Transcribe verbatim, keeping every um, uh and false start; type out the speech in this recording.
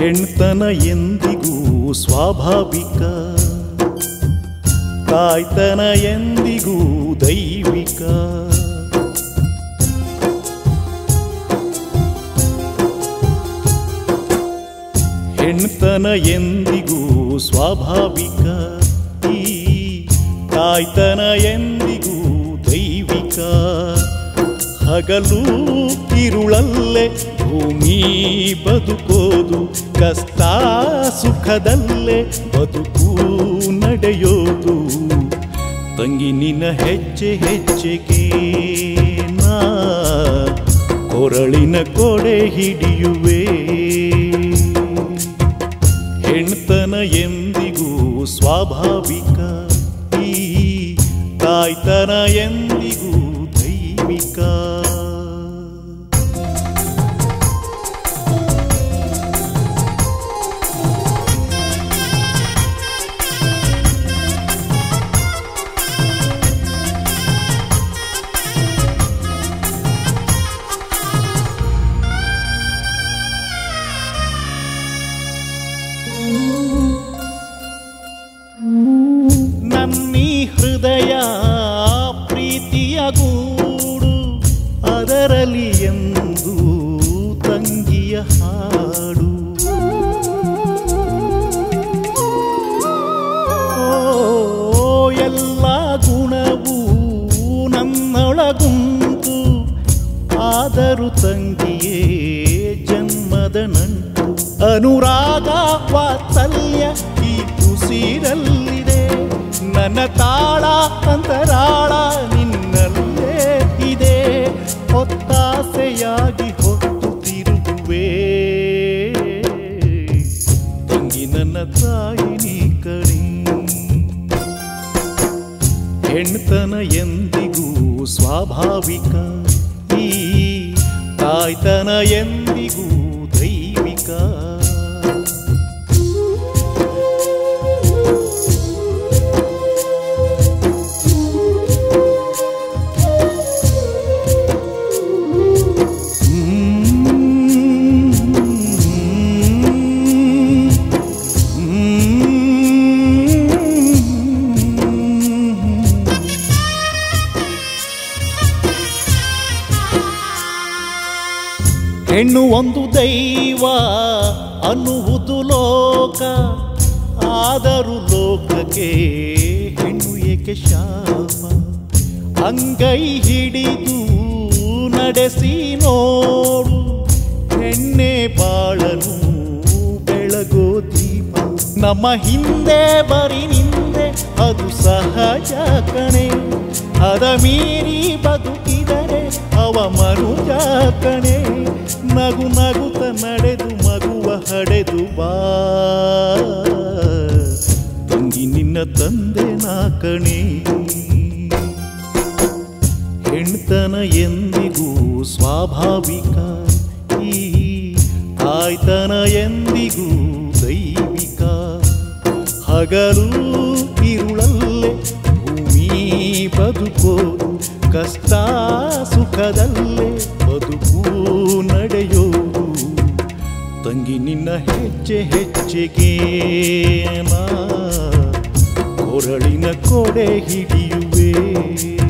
ಹೆಣ್ತನ ಎಂದಿಗೂ ಸ್ವಾಭಾವಿಕ, ತಾಯ್ತನ ಎಂದಿಗೂ ದೈವಿಕ. ಹೆಣ್ತನ ಎಂದಿಗೂ ಸ್ವಾಭಾವಿಕ, ಈ ತಾಯ್ತನ ಎಂದಿಗೂ ದೈವಿಕ. ಹಗಲು ಇರುಳಲ್ಲೇ ಭೂಮಿ ಬದುಕೋದು, ಕಷ್ಟ ಸುಖದಲ್ಲೇ ಬದುಕು ನಡೆಯೋದು. ತಂಗಿ ನಿನ್ನ ಹೆಜ್ಜೆ ಹೆಜ್ಜೆಗೆ ನಾ ಕೊರಳಿನ ಕೊಡೆ ಹಿಡಿಯುವೆ. ಹೆಣ್ತನ ಎಂದಿಗೂ ಸ್ವಾಭಾವಿಕ, ಈ ತಾಯ್ತನ ಎಂದಿಗೂ ದೈವಿಕ. ನನ್ನೀ ಹೃದಯ ಪ್ರೀತಿಯ ಗೂಡು, ಅದರಲ್ಲಿ ಎಂದು ತಂಗಿಯ ಹಾಡು. ಓ ಎಲ್ಲ ಗುಣವೂ ನನ್ನೊಳಗುಂಟು, ಆದರೂ ತಂಗಿಯೇ ಜನ್ಮದ ನಂಟು. ಅನುರಾಗ ವಾತ್ಸಲ್ಯ ಈ ಉಸಿರಲ್ಲಿದೆ, ನನ್ನ ತಾಳ ಅಂತರಾಳ ನಿನ್ನಲ್ಲೇ ಇದೆ. ಹೊತ್ತಾಸೆಯಾಗಿ ಹೊತ್ತು ತಿರುಗುವೆ, ತಂಗಿ ನನ್ನ ತಾಯಿ ನೀ ಕಣೆ. ಹೆಣ್ತನ ಎಂದಿಗೂ ಸ್ವಾಭಾವಿಕ, ಈ ತಾಯ್ತನ ಎಂದಿಗೂ ದೈವಿಕ. ಹೆಣ್ಣು ಒಂದು ದೈವ ಅನ್ನುವುದು ಲೋಕ, ಆದರೂ ಲೋಕಕ್ಕೆ ಹೆಣ್ಣು ಏಕೆ ಶಾಪ. ಅಂಗೈ ಹಿಡಿದು ನಡೆಸಿ ನೋಡು, ಹೆಣ್ಣೆ ಬಾಳನು ಬೆಳಗೋ ದೀಪ. ನಮ್ಮ ಹಿಂದೆ ಬರಿ ನಿಂದೆ ಅದು ಸಹಜ ಕಣೆ, ಅದ ಮೀರಿ ಬದುಕಿದರೆ ಅವ ಮನುಜ ಕಣೆ. ನಗು ನಗುತ್ತ ನಡೆದು ಮಗುವ ಹಡೆದು ಬಾ, ತಂಗಿ ನಿನ್ನ ತಂದೆ ನಾ ಕಣೆ. ಹೆಣ್ತನ ಎಂದಿಗೂ ಸ್ವಾಭಾವಿಕ, ಈ ತಾಯ್ತನ ಎಂದಿಗೂ ದೈವಿಕ. ಹಗಲು ಇರುಳಲ್ಲೇ ಭೂಮಿ ಬದುಕೋದು, ಕಷ್ಟ ಸುಖದಲ್ಲೇ ಬದುಕು ನಡೆಯೋದು. ತಂಗಿ ನಿನ್ನ ಹೆಜ್ಜೆ ಹೆಜ್ಜೆಗೆ ನಾ ಕೊರಳಿನ ಕೊಡೆ ಹಿಡಿಯುವೆ.